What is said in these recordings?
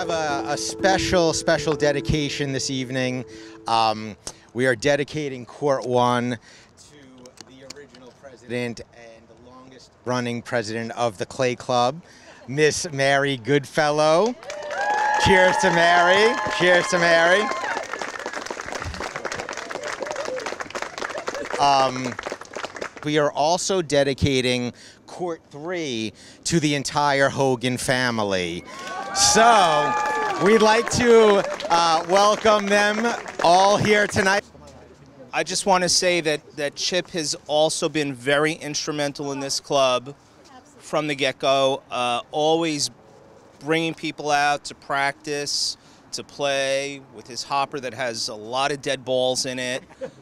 have a special dedication this evening. We are dedicating Court 1 to the original president and the longest running president of the Clay Club, Miss Mary Goodfellow. Cheers to Mary. Cheers to Mary. We are also dedicating Court 3 to the entire Hogan family. So we'd like to welcome them all here tonight. I just want to say that Chip has also been very instrumental in this club from the get-go, always bringing people out to practice, to play with his hopper that has a lot of dead balls in it.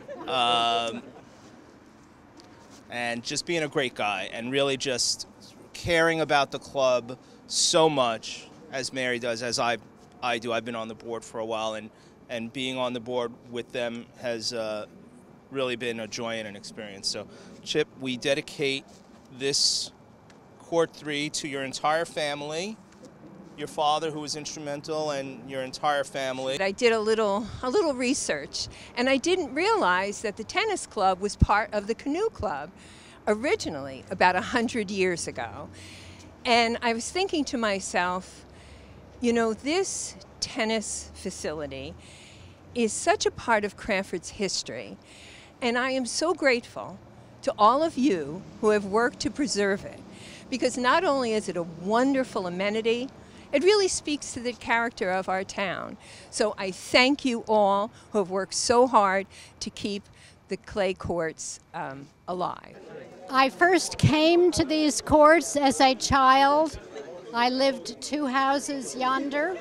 And just being a great guy and really just caring about the club so much, as Mary does, as I do. I've been on the board for a while, and being on the board with them has really been a joy and an experience. So, Chip, we dedicate this Court 3 to your entire family, your father, who was instrumental, and your entire family. I did a little research, and I didn't realize that the tennis club was part of the canoe club originally, about 100 years ago. And I was thinking to myself, you know, this tennis facility is such a part of Cranford's history, and I am so grateful to all of you who have worked to preserve it, because not only is it a wonderful amenity, it really speaks to the character of our town. So I thank you all who have worked so hard to keep the clay courts alive. I first came to these courts as a child. I lived 2 houses yonder.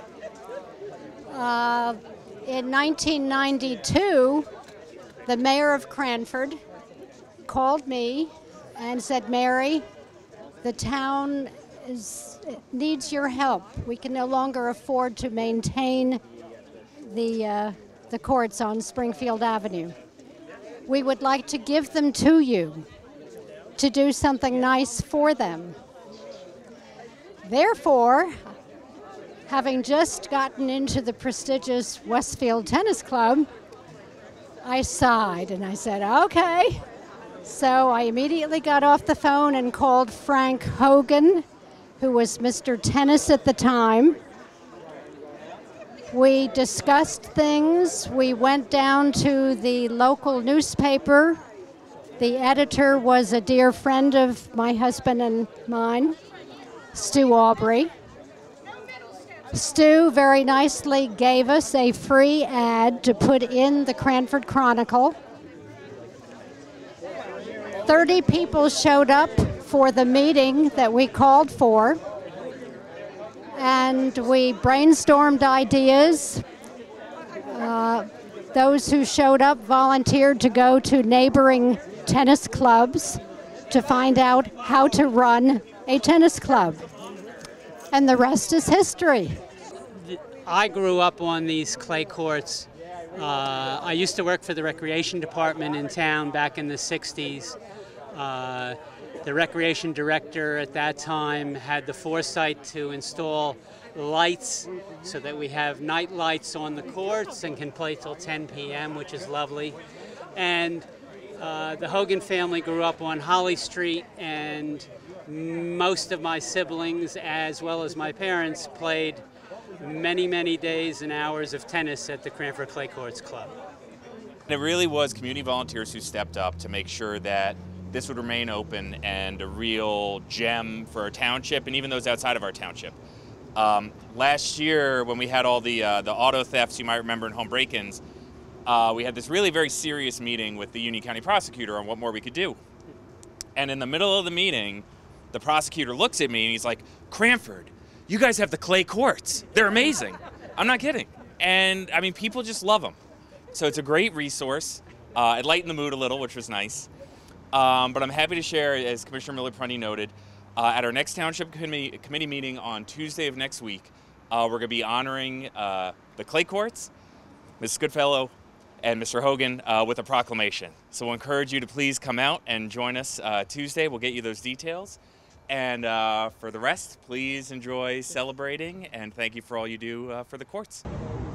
In 1992, the mayor of Cranford called me and said, "Mary, the town needs your help. We can no longer afford to maintain the courts on Springfield Avenue. We would like to give them to you to do something nice for them." Therefore, having just gotten into the prestigious Westfield Tennis Club, I sighed and I said, okay. So I immediately got off the phone and called Frank Hogan, who was Mr. Tennis at the time. We discussed things. We went down to the local newspaper. The editor was a dear friend of my husband and mine, Stu Aubrey. Stu very nicely gave us a free ad to put in the Cranford Chronicle. 30 people showed up for the meeting that we called for, and we brainstormed ideas. Those who showed up volunteered to go to neighboring tennis clubs to find out how to run a tennis club. And the rest is history. I grew up on these clay courts. I used to work for the recreation department in town back in the 60s. The recreation director at that time had the foresight to install lights so that we have night lights on the courts and can play till 10 p.m., which is lovely. And the Hogan family grew up on Holly Street, and most of my siblings, as well as my parents, played many, many days and hours of tennis at the Cranford Clay Courts Club. It really was community volunteers who stepped up to make sure that this would remain open and a real gem for our township and even those outside of our township. Last year, when we had all the auto thefts you might remember in home break-ins, we had this really very serious meeting with the Union County prosecutor on what more we could do. And in the middle of the meeting, the prosecutor looks at me and he's like, "Cranford, you guys have the clay courts. They're amazing." I'm not kidding. And I mean, people just love them. So it's a great resource. It lightened the mood a little, which was nice. But I'm happy to share, as Commissioner Miller-Prunty noted, at our next Township Committee meeting on Tuesday of next week, we're going to be honoring the clay courts, Ms. Goodfellow, and Mr. Hogan with a proclamation. So we'll encourage you to please come out and join us Tuesday. We'll get you those details. And for the rest, please enjoy celebrating, and thank you for all you do for the courts.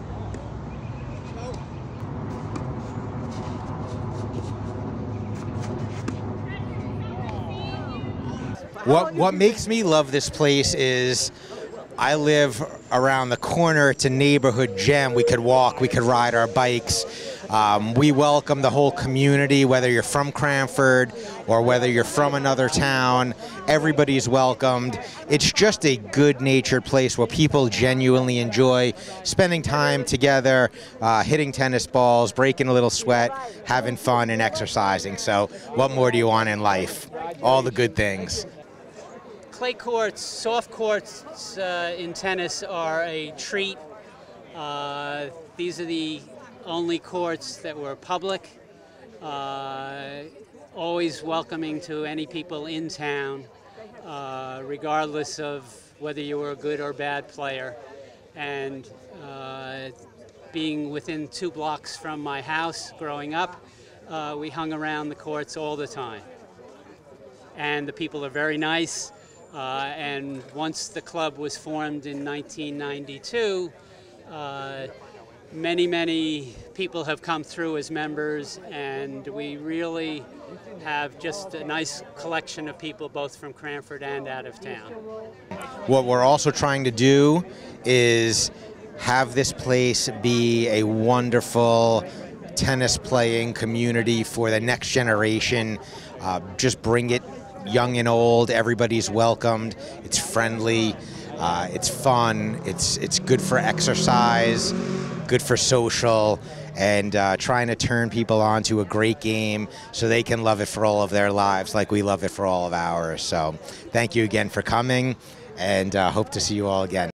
What makes me love this place is I live around the corner. It's a neighborhood gem. We could walk, we could ride our bikes. We welcome the whole community, whether you're from Cranford or whether you're from another town. Everybody's welcomed. It's just a good-natured place where people genuinely enjoy spending time together, hitting tennis balls, breaking a little sweat, having fun, and exercising. So what more do you want in life? All the good things. Clay courts, soft courts in tennis are a treat. These are the only courts that were public, always welcoming to any people in town, regardless of whether you were a good or bad player. And being within 2 blocks from my house growing up, we hung around the courts all the time. And the people are very nice. And once the club was formed in 1992, many people have come through as members, and we really have just a nice collection of people both from Cranford and out of town. What we're also trying to do is have this place be a wonderful tennis playing community for the next generation. Just bring it young and old, everybody's welcomed. It's friendly, it's fun, it's good for exercise, good for social, and trying to turn people on to a great game so they can love it for all of their lives like we love it for all of ours. So thank you again for coming, and hope to see you all again.